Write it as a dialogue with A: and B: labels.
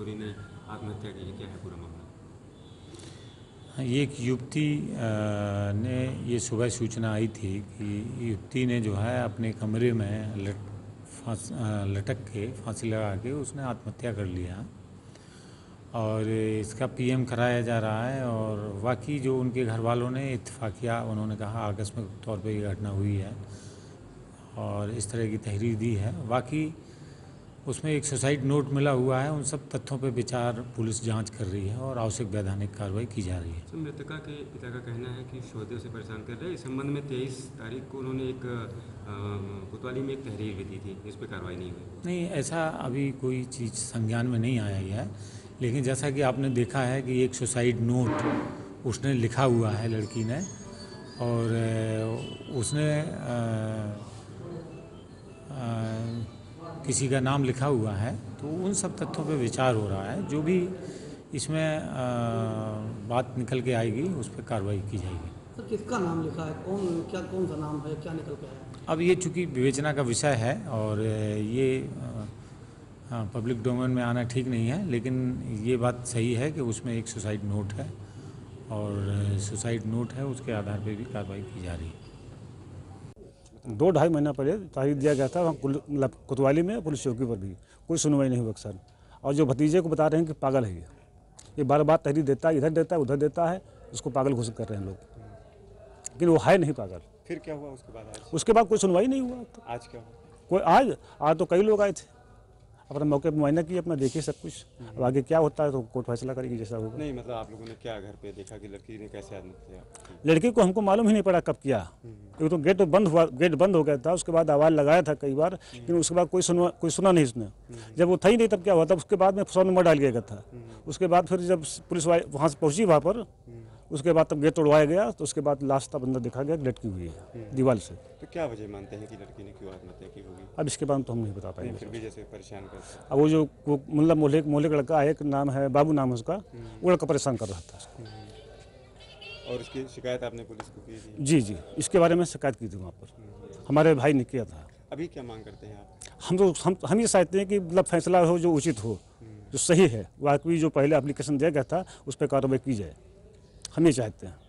A: जोड़ी ने आत्महत्या की है, क्या है पूरा मामला?
B: एक युवती ने ये सुबह सूचना आई थी कि युवती ने जो है अपने कमरे में लटक के फांसी लगा के उसने आत्महत्या कर लिया और इसका पीएम कराया जा रहा है। और वाकई जो उनके घर वालों ने इत्तेफाकिया उन्होंने कहा आकस्मिक तौर पे ये घटना हुई है और इस तरह की तहरीर दी है। वाकई उसमें एक सुसाइड नोट मिला हुआ है। उन सब तथ्यों पे विचार पुलिस जांच कर रही है और आवश्यक वैधानिक कार्रवाई की जा रही है।
A: मृतका के पिता का कहना है कि शोधियों से परेशान कर रहे हैं। इस संबंध में 23 तारीख को उन्होंने एक कोतवाली में एक तहरीर भी दी थी, इस पर कार्रवाई नहीं हुई।
B: नहीं, ऐसा अभी कोई चीज़ संज्ञान में नहीं आया है, लेकिन जैसा कि आपने देखा है कि एक सुसाइड नोट उसने लिखा हुआ है लड़की ने और उसने किसी का नाम लिखा हुआ है, तो उन सब तथ्यों पे विचार हो रहा है। जो भी इसमें बात निकल के आएगी उस पर कार्रवाई की जाएगी।
C: सर, किसका नाम लिखा है, कौन सा नाम है, क्या निकल के आया?
B: अब ये चूँकि विवेचना का विषय है और ये पब्लिक डोमेन में आना ठीक नहीं है, लेकिन ये बात सही है कि उसमें एक सुसाइड नोट है और सुसाइड नोट है, उसके आधार पर भी कार्रवाई की जा रही है।
D: 2-2.5 महीना पहले तारीख दिया गया था वहाँ कोतवाली में पुलिस चौकी पर भी कोई सुनवाई नहीं हुआ सर। और जो भतीजे को बता रहे हैं कि पागल है ये बार बार तहरीर देता है, इधर देता है उधर देता है, उसको पागल घोषित कर रहे हैं लोग, लेकिन वो है नहीं पागल।
A: फिर क्या हुआ उसके बाद?
D: उसके बाद कोई सुनवाई नहीं हुआ। तो
A: आज क्या हुआ?
D: कोई आज तो कई लोग आए थे, अपना मौके पर मुआयना किया, अपना देखे सब कुछ। अब आगे क्या होता है तो कोर्ट फैसला करेगी जैसा होगा।
A: नहीं मतलब आप लोगों ने क्या घर पे देखा कि लड़की ने कैसे आत्महत्या?
D: लड़की को हमको मालूम ही नहीं पड़ा कब किया, क्योंकि तो गेट बंद हो गया था। उसके बाद आवाज़ लगाया था कई बार, लेकिन उसके बाद कोई सुना नहीं उसने। जब वो था ही नहीं तब क्या हुआ था, उसके बाद में 100 नंबर डाल गया था। उसके बाद फिर जब पुलिस वहाँ से पहुँची वहाँ पर, उसके बाद तब गेट तोड़वाया गया, तो उसके बाद लास्ट का बंदा देखा गया लटकी हुई है दीवार से।
A: तो क्या वजह मानते हैं कि लड़की ने क्यों आत्महत्या की होगी?
D: अब इसके बाद तो हम नहीं बता पाएंगे।
A: फिर भी जैसे परेशान करते हैं।
D: अब वो जो मतलब मोहल्ले का लड़का है, एक नाम है बाबू नाम है उसका, वो लड़का परेशान कर रहा था उसको।
A: और इसकी शिकायत आपने पुलिस को की थी?
D: जी, इसके बारे में शिकायत की थी वहाँ पर, हमारे भाई ने किया था।
A: अभी क्या मांग करते हैं आप?
D: हम ये चाहते हैं कि मतलब फैसला हो जो उचित हो, जो सही है। वाकई जो पहले एप्लीकेशन दिया गया था उस पर कार्रवाई की जाए, हम ये चाहते हैं।